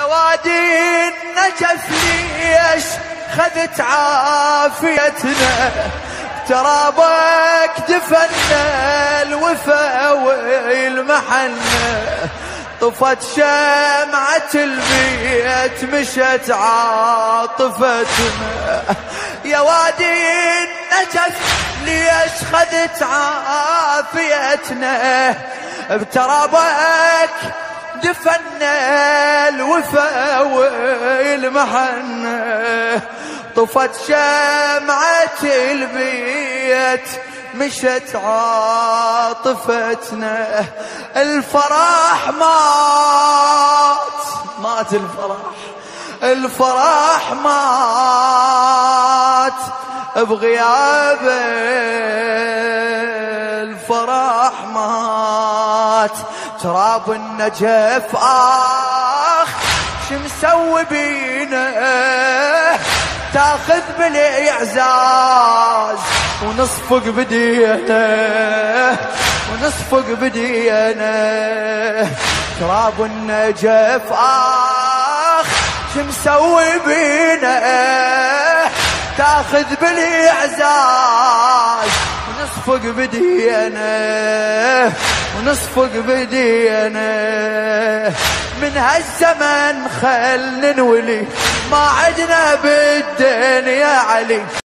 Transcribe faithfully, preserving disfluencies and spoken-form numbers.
وادي النجف ليش خذت عافيتنا، ترابك دفنا الوفا والمحنة، طفت شمعة البيت مشت عاطفتنا. يا وادي النجف ليش خذت عافيتنا، بترابك دفنا الوفا والمحنة، طفت شمعة البيت مشت عاطفتنا. الفرح مات مات الفرح الفرح مات بغيابه، الفرح مات. تراب النجف آخ شمسوي بينا، تاخذ بالاعزاز ونصفق بدينا ونصفق بدينا. تراب النجف آخ شمسوي بينا، تاخذ بالاعزاز ونصفق بدينا ونصفق بدينا. من هالزمن خل ننولي، ما عدنا بالدنيا علي.